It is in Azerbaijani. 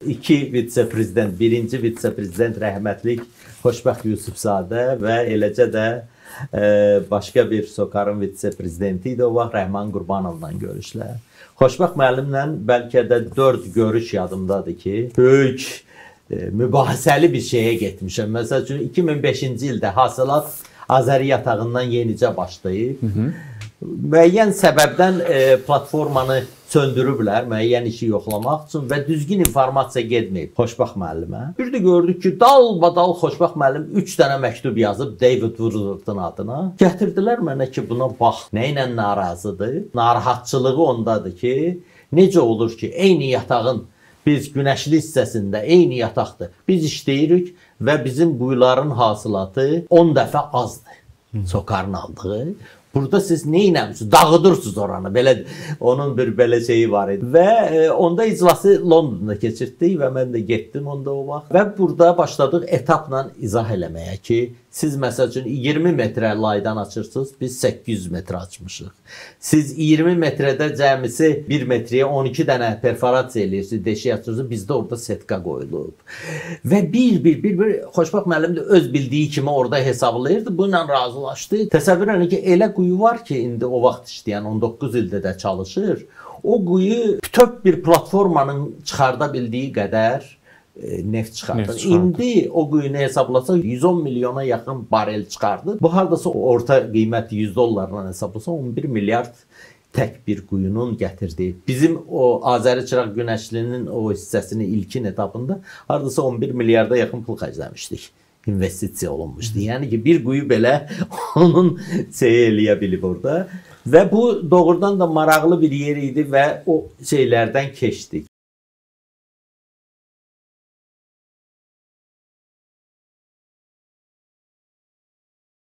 İki vitse-prezident, birinci vitse-prezident rəhmətlik Xoşbəxt Yusifzadə və eləcə də başqa bir SOCAR-ın vitse-prezidenti idi o vaxt Rəhman Qurbanovla görüşlər. Xoşbəxt müəllimlə bəlkə də 4 görüş yadımdadır ki, böyük mübahisəli bir şeyə getmişəm. Məsəl üçün 2005-ci ildə hasilat Azəri yatağından yenicə başlayıb. Müəyyən səbəbdən platformanı söndürüblər, müəyyən işi yoxlamaq üçün və düzgün informasiya getməyib Xoşbəxt müəllimə. Bir də gördük ki, dalbadal Xoşbəxt müəllim 3 dənə məktub yazıb David Woodward'ın adına. Gətirdilər mənə ki, buna bax, nə ilə narazıdır? Narahatçılığı ondadır ki, necə olur ki, eyni yatağın biz günəşli hissəsində eyni yataqdır. Biz işləyirik və bizim quyuların hasilatı 10 dəfə azdır. SOCAR-ın aldığı. Burada siz nə eləmişsiniz? Dağıdırsınız oranı. Belə onun bir belə şeyi var idi. Və onda iclası Londonda keçirtdik və mən də getdim onda o vaxt. Və burada başladıq etapla izah eləməyə ki, siz məsəl üçün 20 metrə laydan açırsınız, biz 800 metrə açmışıq. Siz 20 metrədə cəmisi 1 metrəyə 12 dənə perforasiya eləyirsiniz, deşik açırsınız, bizdə orada setka qoyulub. Və bir Xoşbəxt müəllim də öz bildiyi kimi orada hesablayırdı, bununla razılaşdı. Təsəvvür edin ki, elə quyu var ki, indi o vaxt işləyən 19 ildə də çalışır. O quyu bütöv bir platformanın çıxarda bildiyi qədər neft çıxardır. İndi o quyunu hesablasaq 110 milyona yaxın barel çıxardı. Bu hardasa orta qiyməti 100 dollarla hesablasaq 11 milyard tək bir quyunun gətirdiyi. Bizim o Azəri Çıraq Günəşlinin o hissəsini ilkin etapında hardasa 11 milyarda yaxın pul xərcləmişdik. İnvestisiya olunmuşdu. Yəni ki, bir quyu belə onun şeyi eləyə bilib orada. Və bu doğrudan da maraqlı bir yer idi və o şeylərdən keçdik.